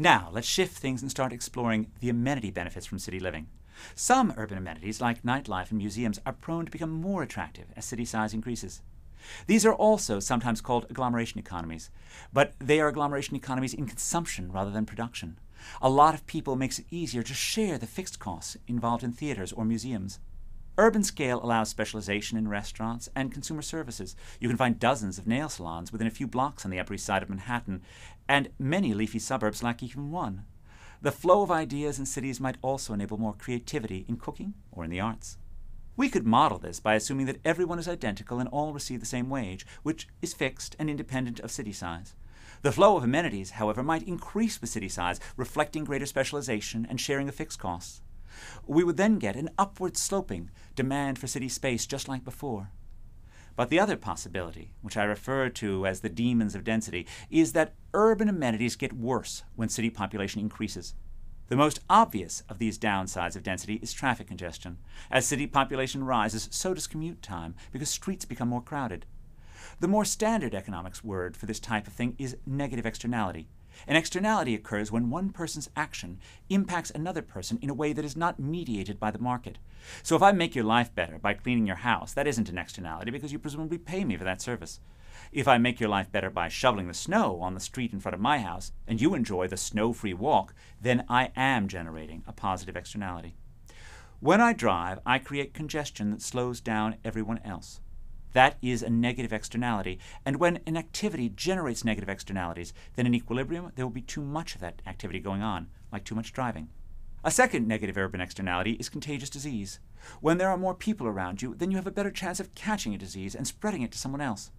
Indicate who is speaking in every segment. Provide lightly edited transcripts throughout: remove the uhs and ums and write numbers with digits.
Speaker 1: Now, let's shift things and start exploring the amenity benefits from city living. Some urban amenities, like nightlife and museums, are prone to become more attractive as city size increases. These are also sometimes called agglomeration economies, but they are agglomeration economies in consumption rather than production. A lot of people makes it easier to share the fixed costs involved in theaters or museums. Urban scale allows specialization in restaurants and consumer services. You can find dozens of nail salons within a few blocks on the Upper East Side of Manhattan, and many leafy suburbs lack even one. The flow of ideas in cities might also enable more creativity in cooking or in the arts. We could model this by assuming that everyone is identical and all receive the same wage, which is fixed and independent of city size. The flow of amenities, however, might increase with city size, reflecting greater specialization and sharing of fixed costs. We would then get an upward sloping demand for city space just like before. But the other possibility, which I refer to as the demons of density, is that urban amenities get worse when city population increases. The most obvious of these downsides of density is traffic congestion. As city population rises, so does commute time, because streets become more crowded. The more standard economics word for this type of thing is negative externality. An externality occurs when one person's action impacts another person in a way that is not mediated by the market. So if I make your life better by cleaning your house, that isn't an externality because you presumably pay me for that service. If I make your life better by shoveling the snow on the street in front of my house, and you enjoy the snow-free walk, then I am generating a positive externality. When I drive, I create congestion that slows down everyone else. That is a negative externality, and when an activity generates negative externalities, then in equilibrium there will be too much of that activity going on, like too much driving. A second negative urban externality is contagious disease. When there are more people around you, then you have a better chance of catching a disease and spreading it to someone else.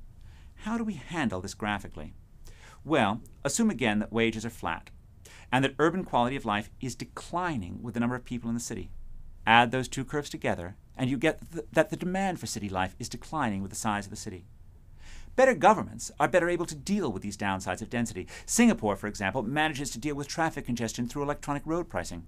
Speaker 1: How do we handle this graphically? Well, assume again that wages are flat, and that urban quality of life is declining with the number of people in the city. Add those two curves together, and you get that the demand for city life is declining with the size of the city. Better governments are better able to deal with these downsides of density. Singapore, for example, manages to deal with traffic congestion through electronic road pricing.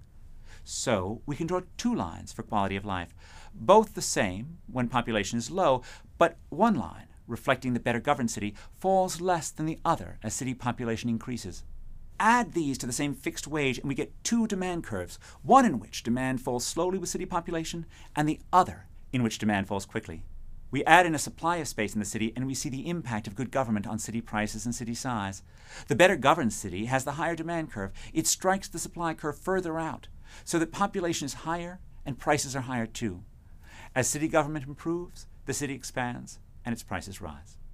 Speaker 1: So we can draw two lines for quality of life, both the same when population is low, but one line, reflecting the better governed city, falls less than the other as city population increases. Add these to the same fixed wage and we get two demand curves, one in which demand falls slowly with city population and the other in which demand falls quickly. We add in a supply of space in the city and we see the impact of good government on city prices and city size. The better governed city has the higher demand curve. It strikes the supply curve further out so that population is higher and prices are higher too. As city government improves, the city expands and its prices rise.